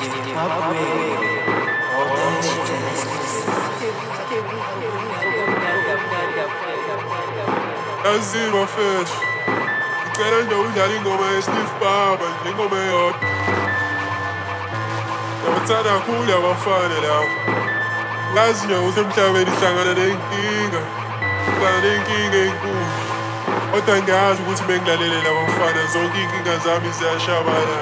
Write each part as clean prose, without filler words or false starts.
Lazima fresh. Ngicela nje udlala ingoma ye-Steve Baba, ingoma eyodwa. Ngiyabathanda kakhulu abafana lawo. Ngazi nje ukuthi emhlabeni sihlangana ney'nkinga. Sihlangana ney'nkinga ey'nkulu. Kodwa ngiyazi ukuthi bengilalele labafana zonke iy'nkinga zami ziyashabalala.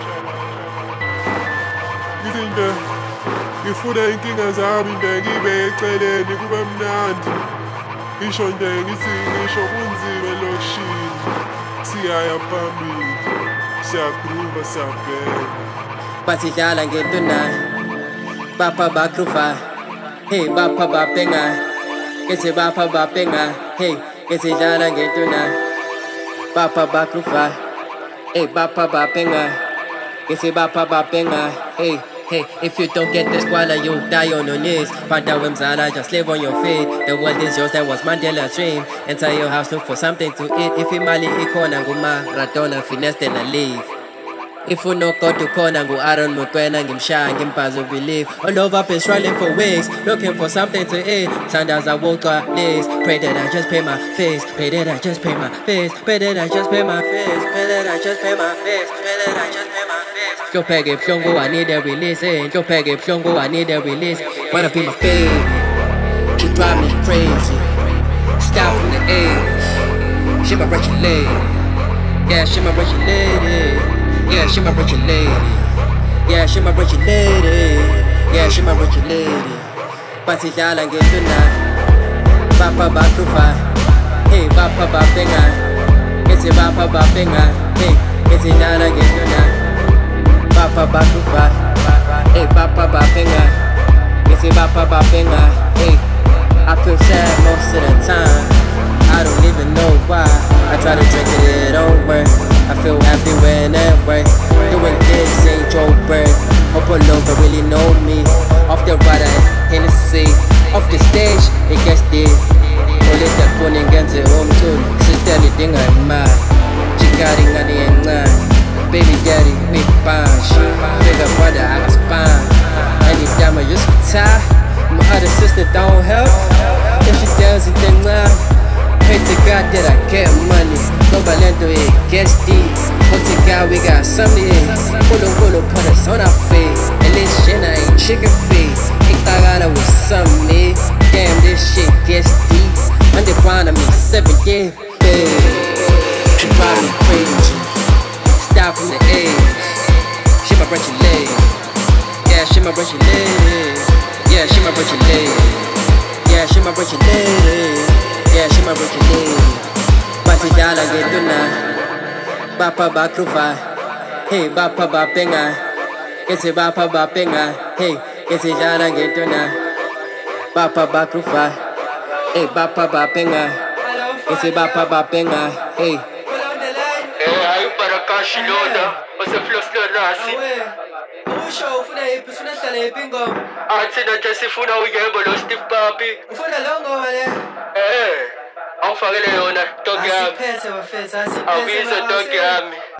Ngithi nje ngifuna iy'nkinga zami nje ngiy'beke eceleni kube mnandi. Ngisho nje ngisho kunzima elokishini. Siyaya phambili, siyakhuluma, siyabheka. Basidlala ngento nayo, bapha bakruva, hey bapha bapenga, kese bapha bapenga, hey kesidlala ngento nayo, bapha bakruva, hey bapha bapenga, kese bapha bapenga, hey. Hey, if you don't get this squalor, you die on your knees. Panda Wimzala, just live on your feet. The world is yours, that was Mandela's dream. Enter your house, look for something to eat. If you mali ikona nguma, Radona, finesse then I leave. If you no go to corner, go Aaron Mukwena, Gimsha, Gimpazo believe. All over been struggling for weeks, looking for something to eat. Sundays I woke up late, pray that I just pay my face, pray that I just pay my face, pray that I just pay my face, pray that I just pay my face, pray that I just pay my face. Yo peg it, Pyongo, I need a release. Yo peg it, Pyongo, I need a release. Wanna be my baby, she drive me crazy. Style from the 80s, she my rich lady. Yeah, she my rich lady. Yeah, she my rich lady. Yeah, she my rich lady. Yeah, she my rich lady. Basidlala ngento nayo, bapha bakruva, hey bapha bapenga, kese bapha bapenga, hey kesidlala ngento nayo, bapha bakruva, hey bapha bapenga, kese bapha bapenga, hey. I feel sad most of the time, I don't even know why. I try to drink it don't work. I feel happy when it works. Doing this ain't your bird. Hope all over really know me. Off the rider, Hennessy. Off the stage, it gets deep. Only that phone and gets it home too. Sister, anything I'm mad. Chikari ngani and baby daddy, we punch. Bigger brother, I got spine. Anytime I just tie. My other sister don't help. If she does it, then pray to God that I get money. Go Balento, it gets deep. Hope to God we got something. Polo, put us on our face. And this shit I ain't chicken feet. Itagara with something. Damn, this shit gets deep. Underground, I'm in 7 years. She drive me crazy. Style from the age. She my rich lady. Yeah, she my rich lady. Yeah, she my rich lady. Yeah, she my rich lady. Yeah, she my rich lady. Basidlala ngento nayo, bapha bakruva, hey bapha bapenga, kese bapha bapenga, hey kesidlala ngento nayo, bapha bakruva, hey bapha bapenga, kese bapha bapenga, hey. Hey, para Kashilona, você flostou nasi. Usho ufuna yiphi ufuna hlala yiphi ingoma? Athi nje sifuna uyebo lo Steve Papi. Ufuna lo ngoma le? Awufakele yona dog yami. Asiphethe bafethu, asiphethe. Awubize dog yami.